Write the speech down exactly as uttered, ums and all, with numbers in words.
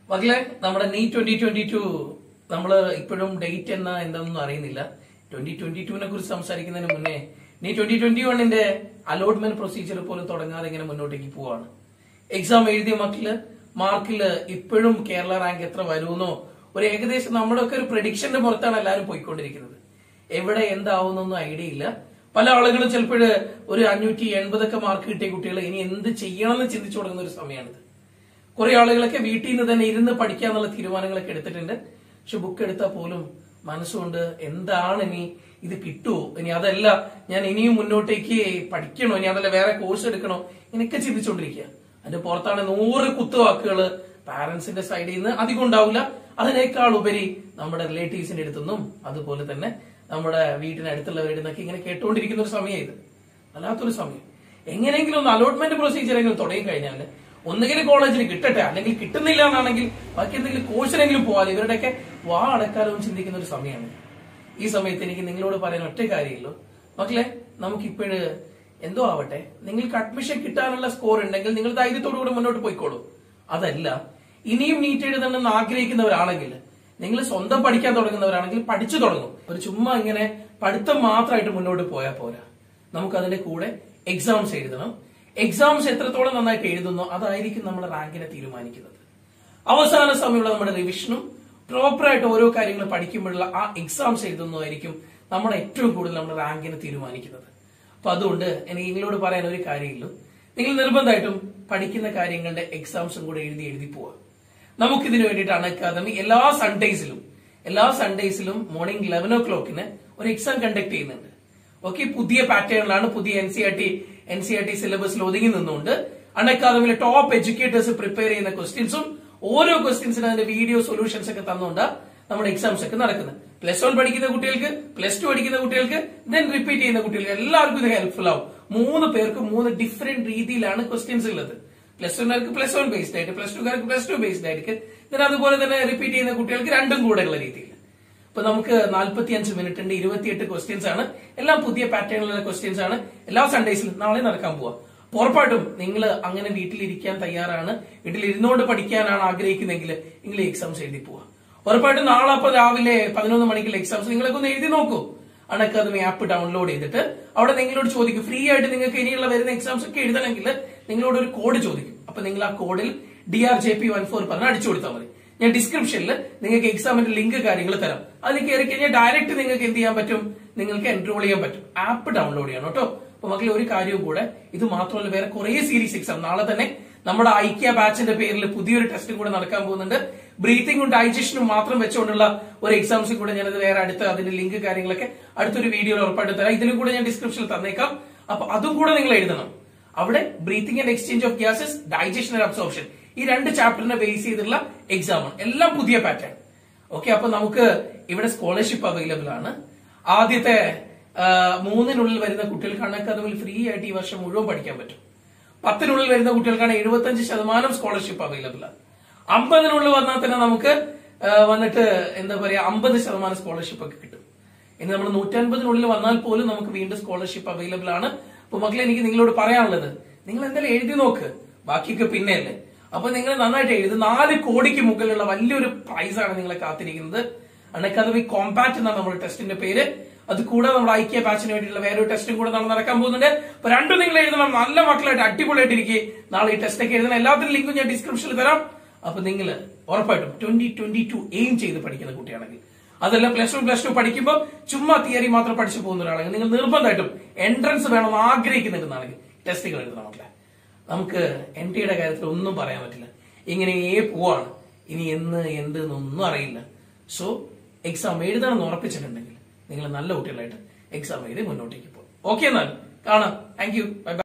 മക്കളെ, നമ്മുടെ നീ ട്വന്റി ട്വന്റി ടു നമ്മള് ഇപ്പോഴും ഡേറ്റ് എന്നാ എന്താണെന്നും അറിയുന്നില്ല. ട്വന്റി ട്വന്റി ടുവിനെ കുറിച്ച് സംസാരിക്കുന്നതിന് മുന്നേ നീ ട്വന്റി ട്വന്റി വണ്ണിന്റെ അലോട്ട്മെന്റ് പ്രൊസീജിയർ പോലും തുടങ്ങാതെ ഇങ്ങനെ മുന്നോട്ടേക്ക് പോവാണ്. എക്സാം എഴുതിയ മക്കള് മാർക്കില് ഇപ്പോഴും കേരള റാങ്ക് എത്ര വരുമെന്നോ ഒരു ഏകദേശം നമ്മുടെ ഒക്കെ ഒരു പ്രഡിക്ഷന്റെ പുറത്താണ് എല്ലാവരും പോയിക്കൊണ്ടിരിക്കുന്നത്. എവിടെ എന്താവുന്നൊന്നും ഐഡിയ ഇല്ല. പല ആളുകളും ചിലപ്പോൾ ഒരു അഞ്ഞൂറ്റി എൺപതൊക്കെ മാർക്ക് കിട്ടിയ കുട്ടികൾ ഇനി എന്ത് ചെയ്യണമെന്ന് ചിന്തിച്ചു തുടങ്ങുന്ന ഒരു സമയമാണിത്. കുറെ ആളുകളൊക്കെ വീട്ടിൽ നിന്ന് തന്നെ ഇരുന്ന് പഠിക്കാന്നുള്ള തീരുമാനങ്ങളൊക്കെ എടുത്തിട്ടുണ്ട്. പക്ഷെ ബുക്ക് എടുത്താൽ പോലും മനസ്സുകൊണ്ട് എന്താണ് ഇനി, ഇത് കിട്ടുമോ, ഇനി അതല്ല ഞാൻ ഇനിയും മുന്നോട്ടേക്ക് പഠിക്കണോ, ഇനി അതല്ല വേറെ കോഴ്സ് എടുക്കണോ, ഇങ്ങനെയൊക്കെ ചിന്തിച്ചുകൊണ്ടിരിക്കുക. അതിന്റെ പുറത്താണ് നൂറ് കുത്തുവാക്കുകള് പാരന്റ്സിന്റെ സൈഡിൽ നിന്ന് അധികം ഉണ്ടാവില്ല. അതിനേക്കാൾ ഉപരി നമ്മുടെ റിലേറ്റീവ്സിന്റെ അടുത്തുനിന്നും അതുപോലെ തന്നെ നമ്മുടെ വീട്ടിനടുത്തുള്ളവരുടെ നിന്നൊക്കെ ഇങ്ങനെ കേട്ടുകൊണ്ടിരിക്കുന്ന ഒരു സമയം ഇത്. അല്ലാത്തൊരു സമയം. എങ്ങനെയെങ്കിലും ഒന്ന് അലോട്ട്മെന്റ് പ്രൊസീജിയർ എങ്കിലും തുടങ്ങി കഴിഞ്ഞാൽ ഒന്നുകിൽ കോളേജിൽ കിട്ടട്ടെ, അല്ലെങ്കിൽ കിട്ടുന്നില്ല എന്നാണെങ്കിൽ ബാക്കി എന്തെങ്കിലും കോഴ്സിനെങ്കിലും പോകാൻ ഇവരുടെയൊക്കെ വാ അടക്കാലവും ചിന്തിക്കുന്ന ഒരു സമയമാണ്. ഈ സമയത്ത് എനിക്ക് നിങ്ങളോട് പറയാൻ ഒറ്റ കാര്യമില്ലോ മക്കളെ, നമുക്കിപ്പോഴ് എന്തോ ആവട്ടെ, നിങ്ങൾക്ക് അഡ്മിഷൻ കിട്ടാനുള്ള സ്കോർ ഉണ്ടെങ്കിൽ നിങ്ങൾ ധൈര്യത്തോടുകൂടി മുന്നോട്ട് പോയിക്കോളൂ. അതല്ല, ഇനിയും നീറ്റ് എഴുതണമെന്ന് ആഗ്രഹിക്കുന്നവരാണെങ്കിൽ, നിങ്ങൾ സ്വന്തം പഠിക്കാൻ തുടങ്ങുന്നവരാണെങ്കിൽ പഠിച്ചു തുടങ്ങും. ഒരു ചുമ്മാ ഇങ്ങനെ പഠിത്തം മാത്രമായിട്ട് മുന്നോട്ട് പോയാൽ പോരാ. നമുക്ക് അതിന്റെ കൂടെ എക്സാംസ് എഴുതണം. എക്സാംസ് എത്രത്തോളം നന്നായിട്ട് എഴുതുന്നോ അതായിരിക്കും നമ്മുടെ റാങ്കിനെ തീരുമാനിക്കുന്നത്. അവസാന സമയമുള്ള നമ്മുടെ റിവിഷനും പ്രോപ്പറായിട്ട് ഓരോ കാര്യങ്ങൾ പഠിക്കുമ്പോഴുള്ള ആ എക്സാംസ് എഴുതുന്നതായിരിക്കും നമ്മുടെ ഏറ്റവും കൂടുതൽ നമ്മുടെ റാങ്കിനെ തീരുമാനിക്കുന്നത്. അപ്പൊ അതുകൊണ്ട് എനിക്ക് നിങ്ങളോട് പറയാൻ ഒരു കാര്യമില്ലു, നിങ്ങൾ നിർബന്ധമായിട്ടും പഠിക്കുന്ന കാര്യങ്ങളുടെ എക്സാംസും കൂടെ എഴുതി എഴുതി പോവാം. നമുക്കിതിനു വേണ്ടിയിട്ടാണ് അക്കാദമി എല്ലാ സൺഡേസിലും എല്ലാ സൺഡേസിലും മോർണിംഗ് ലെവൻ ഓ ക്ലോക്കിന് ഒരു എക്സാം കണ്ടക്ട് ചെയ്യുന്നുണ്ട്. ഓക്കെ, പുതിയ പാറ്റേണിലാണ്, പുതിയ N C R T N C R T സിലബസിൽ ഒതുങ്ങി നിന്നുകൊണ്ട് അൺ അക്കാദമിയിലെ ടോപ്പ് എഡ്യൂക്കേറ്റേഴ്സ് പ്രിപ്പയർ ചെയ്യുന്ന ക്വസ്റ്റ്യൻസും ഓരോ ക്വസ്റ്റ്യൻസിന് അതിന്റെ വീഡിയോ സൊല്യൂഷൻസ് ഒക്കെ തന്നുകൊണ്ട് നമ്മുടെ എക്സാംസ് ഒക്കെ നടക്കുന്നത്. പ്ലസ് വൺ പഠിക്കുന്ന കുട്ടികൾക്ക്, പ്ലസ് ടു പഠിക്കുന്ന കുട്ടികൾക്ക്, ദെൻ റിപ്പീറ്റ് ചെയ്യുന്ന കുട്ടികൾക്ക് എല്ലാവർക്കും ഇത് ഹെൽപ്ഫുൾ ആവും. മൂന്ന് പേർക്ക് മൂന്ന് ഡിഫറെന്റ് രീതിയിലാണ് ക്വസ്റ്റ്യൻസ് ഉള്ളത്. പ്ലസ് വൺകാർക്ക് പ്ലസ് വൺ ബേസ്ഡ് ആയിട്ട്, പ്ലസ് ടുക്കാർക്ക് പ്ലസ് ടു ബേസ്ഡ് ആയിട്ട്, ദെൻ അതുപോലെ തന്നെ റിപ്പീറ്റ് ചെയ്യുന്ന കുട്ടികൾക്ക് രണ്ടും കൂടെയുള്ള രീതിയിൽ. ഇപ്പൊ നമുക്ക് നാൽപ്പത്തി അഞ്ച് മിനിറ്റ് ഉണ്ട്, ഇരുപത്തിയെട്ട് ക്വസ്റ്റ്യൻസ് ആണ്, എല്ലാം പുതിയ പാറ്റേണിലുള്ള ക്വസ്റ്റ്യൻസ് ആണ്. എല്ലാ സൺഡേസിലും നാളെ നടക്കാൻ പോവാ. ഉറപ്പായിട്ടും നിങ്ങൾ അങ്ങനെ വീട്ടിലിരിക്കാൻ തയ്യാറാണ്, വീട്ടിൽ ഇരുന്നുകൊണ്ട് പഠിക്കാനാണ് ആഗ്രഹിക്കുന്നെങ്കിൽ നിങ്ങൾ എക്സാംസ് എഴുതി പോവാ. ഉറപ്പായിട്ടും നാളെ അപ്പൊ രാവിലെ പതിനൊന്ന് മണിക്കുള്ള എക്സാംസ് നിങ്ങളൊക്കെ ഒന്ന് എഴുതി നോക്കൂ. അൺ അക്കാദമി ആപ്പ് ഡൗൺലോഡ് ചെയ്തിട്ട് അവിടെ നിങ്ങളോട് ചോദിക്കും, ഫ്രീ ആയിട്ട് നിങ്ങൾക്ക് ഇനിയുള്ള വരുന്ന എക്സാംസ് ഒക്കെ എഴുതണമെങ്കിൽ നിങ്ങളോട് ഒരു കോഡ് ചോദിക്കും. അപ്പൊ നിങ്ങൾ ആ കോഡിൽ D R J P one four പറഞ്ഞ് അടിച്ചു കൊടുത്താൽ മതി. ഞാൻ ഡിസ്ക്രിപ്ഷനിൽ നിങ്ങൾക്ക് എക്സാമിന്റെ ലിങ്ക് കാര്യങ്ങൾ തരാം. അതിൽ കയറി കഴിഞ്ഞാൽ ഡയറക്റ്റ് നിങ്ങൾക്ക് എന്ത് ചെയ്യാൻ പറ്റും, നിങ്ങൾക്ക് എൻറോൾ ചെയ്യാൻ പറ്റും. ആപ്പ് ഡൗൺലോഡ് ചെയ്യണം കേട്ടോ. അപ്പൊ മക്കളെ ഒരു കാര്യവും കൂടെ, ഇത് മാത്രമല്ല വേറെ കുറെ സീരീസ് എക്സാം നാളെ തന്നെ നമ്മുടെ ഐക്യ ബാച്ചിന്റെ പേരിൽ പുതിയൊരു ടെസ്റ്റും കൂടെ നടക്കാൻ പോകുന്നുണ്ട്. ബ്രീത്തിങ്ങും ഡൈജഷനും മാത്രം വെച്ചുകൊണ്ടുള്ള ഒരു എക്സാംസും കൂടെ ഞാനത് വേറെ അടുത്ത അതിന്റെ ലിങ്ക് കാര്യങ്ങളൊക്കെ അടുത്തൊരു വീഡിയോയിൽ ഉറപ്പായിട്ട് തരാം. ഇതിലും കൂടെ ഞാൻ ഡിസ്ക്രിപ്ഷനിൽ തന്നേക്കാം. അപ്പൊ അതും കൂടെ നിങ്ങൾ എഴുതണം. അവിടെ breathing and exchange of gases, digestion and absorption, ഈ രണ്ട് ചാപ്റ്ററിനെ ബേസ് ചെയ്തിട്ടുള്ള എക്സാം ആണ്. എല്ലാം പുതിയ പാറ്റേൺ. ഓക്കെ, അപ്പൊ നമുക്ക് ഇവിടെ സ്കോളർഷിപ്പ് അവൈലബിൾ ആണ്. ആദ്യത്തെ മൂന്നിനുള്ളിൽ വരുന്ന കുട്ടികൾക്കാണ് അക്കാദമിയിൽ ഫ്രീ ആയിട്ട് ഈ വർഷം മുഴുവൻ പഠിക്കാൻ പറ്റും. പത്തിനുള്ളിൽ വരുന്ന കുട്ടികൾക്കാണ് എഴുപത്തഞ്ച് ശതമാനം സ്കോളർഷിപ്പ് അവൈലബിൾ ആണ്. അമ്പതിനുള്ളിൽ വന്നാൽ തന്നെ നമുക്ക് വന്നിട്ട് എന്താ പറയാ അമ്പത് ശതമാനം സ്കോളർഷിപ്പ് ഒക്കെ കിട്ടും. ഇനി നമ്മൾ നൂറ്റൻപതിനുള്ളിൽ വന്നാൽ പോലും നമുക്ക് വീണ്ടും സ്കോളർഷിപ്പ് അവൈലബിൾ ആണ്. അപ്പൊ മക്കളെ, എനിക്ക് നിങ്ങളോട് പറയാനുള്ളത്, നിങ്ങൾ എന്തായാലും എഴുതി നോക്ക്, ബാക്കിയൊക്കെ പിന്നെയല്ലേ. അപ്പൊ നിങ്ങൾ നന്നായിട്ട് എഴുതി. നാല് കോടിക്ക് മുകളിലുള്ള വലിയൊരു പ്രൈസാണ് നിങ്ങളെ കാത്തിരിക്കുന്നത്. അൺ അക്കാദമി കോമ്പാക്ട് എന്നാണ് നമ്മുടെ ടെസ്റ്റിന്റെ പേര്. അത് കൂടാതെ നമ്മുടെ ഐക്യ ബാച്ചിന് വേണ്ടിയിട്ടുള്ള വേറൊരു ടെസ്റ്റും കൂടെ നമ്മൾ നടക്കാൻ പോകുന്നുണ്ട്. അപ്പൊ രണ്ടും നിങ്ങൾ എഴുതണം, നല്ല മക്കളായിട്ട് അടിപൊളിയായിട്ട് ഇരിക്കും. നാളെ ഈ ടെസ്റ്റ് ഒക്കെ എഴുതണം. എല്ലാത്തിനും ലിങ്കും ഞാൻ ഡിസ്ക്രിപ്ഷനിൽ തരാം. അപ്പൊ നിങ്ങൾ ഉറപ്പായിട്ടും ട്വന്റി ട്വന്റി ടു എയിം ചെയ്ത് പഠിക്കുന്ന കുട്ടിയാണെങ്കിൽ, അതല്ല പ്ലസ് വൺ പ്ലസ് ടു പഠിക്കുമ്പോൾ ചുമ്മാ തിയറി മാത്രം പഠിച്ചു പോകുന്ന ഒരാളാണെങ്കിൽ, നിങ്ങൾ നിർബന്ധമായിട്ടും എൻട്രൻസ് വേണമെന്ന് ആഗ്രഹിക്കുന്നുണ്ടെന്നാണെങ്കിൽ ടെസ്റ്റുകൾ എഴുതണം മക്കളെ. നമുക്ക് എൻ ടിയുടെ കാര്യത്തിൽ ഒന്നും പറയാൻ പറ്റില്ല, ഇങ്ങനെ പോവാണ്. ഇനി എന്ന് എന്ത് എന്നൊന്നും അറിയില്ല. സോ എക്സാം എഴുതണം എന്ന് ഉറപ്പിച്ചിട്ടുണ്ടെങ്കിൽ നിങ്ങൾ നല്ല കുട്ടികളായിട്ട് എക്സാം എഴുതി മുന്നോട്ടേക്ക് പോകും. ഓക്കെ, എന്നാൽ കാണാം. Thank you, bye by.